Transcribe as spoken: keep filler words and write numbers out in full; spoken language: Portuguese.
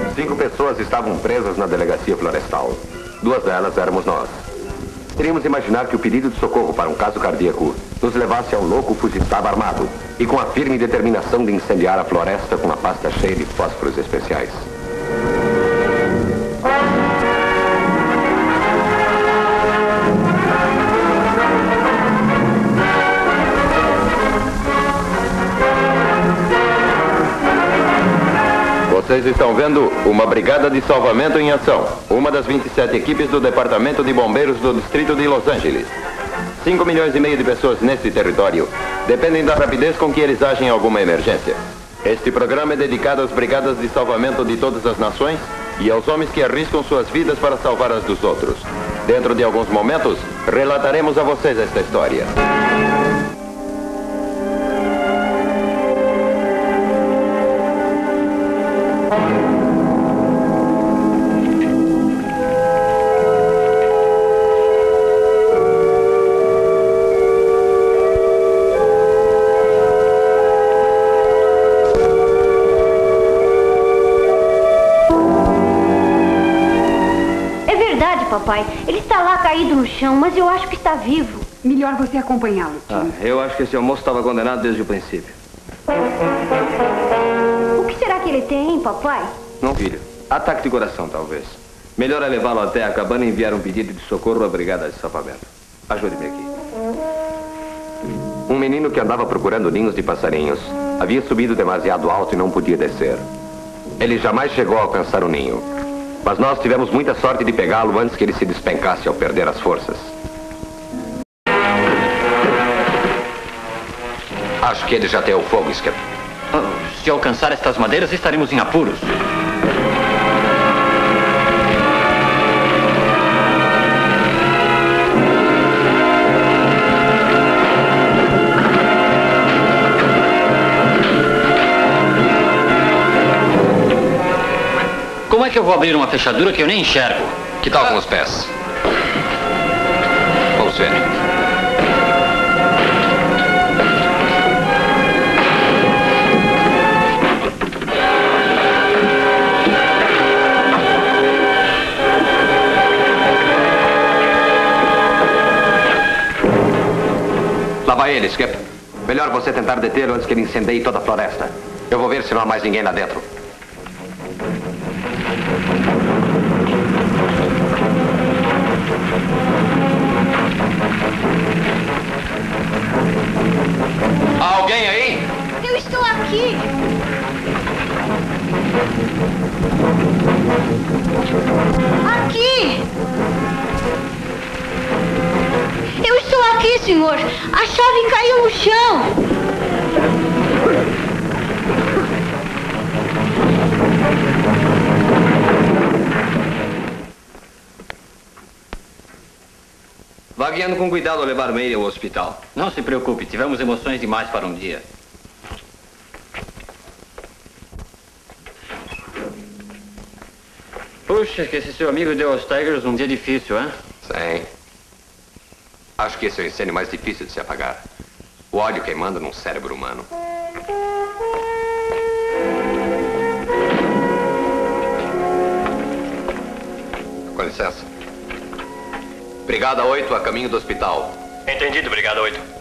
Cinco pessoas estavam presas na delegacia florestal. Duas delas éramos nós. Teríamos imaginar que o pedido de socorro para um caso cardíaco nos levasse ao louco fugitivo armado e com a firme determinação de incendiar a floresta com uma pasta cheia de fósforos especiais. Vocês estão vendo uma brigada de salvamento em ação. Uma das vinte e sete equipes do Departamento de Bombeiros do Distrito de Los Angeles. cinco milhões e meio de pessoas nesse território dependem da rapidez com que eles agem em alguma emergência. Este programa é dedicado às brigadas de salvamento de todas as nações e aos homens que arriscam suas vidas para salvar as dos outros. Dentro de alguns momentos, relataremos a vocês esta história. Papai, ele está lá caído no chão, mas eu acho que está vivo. Melhor você acompanhá-lo, Tim. Ah, eu acho que esse almoço estava condenado desde o princípio. O que será que ele tem, hein, papai? Não, filho. Ataque de coração, talvez. Melhor é levá-lo até a cabana e enviar um pedido de socorro à brigada de salvamento. Ajude-me aqui. Um menino que andava procurando ninhos de passarinhos havia subido demasiado alto e não podia descer. Ele jamais chegou a alcançar o ninho. Mas nós tivemos muita sorte de pegá-lo antes que ele se despencasse ao perder as forças. Acho que ele já tem o fogo, Skip. Oh, se alcançar estas madeiras, estaremos em apuros. Como é que eu vou abrir uma fechadura que eu nem enxergo? Que tal com os pés? Vamos ver. Lá vai ele, Skip. Melhor você tentar detê-lo antes que ele incendeie toda a floresta. Eu vou ver se não há mais ninguém lá dentro. Há alguém aí? Eu estou aqui. Aqui. Eu estou aqui, senhor. A chave caiu no chão. Vá guiando com cuidado ao levar Meire ao hospital. Não se preocupe, tivemos emoções demais para um dia. Puxa, que esse seu amigo deu aos Tigers um dia difícil, hein? Sim. Acho que esse é o incêndio mais difícil de se apagar. O ódio queimando num cérebro humano. Com licença. Brigada oito, a caminho do hospital. Entendido, Brigada oito.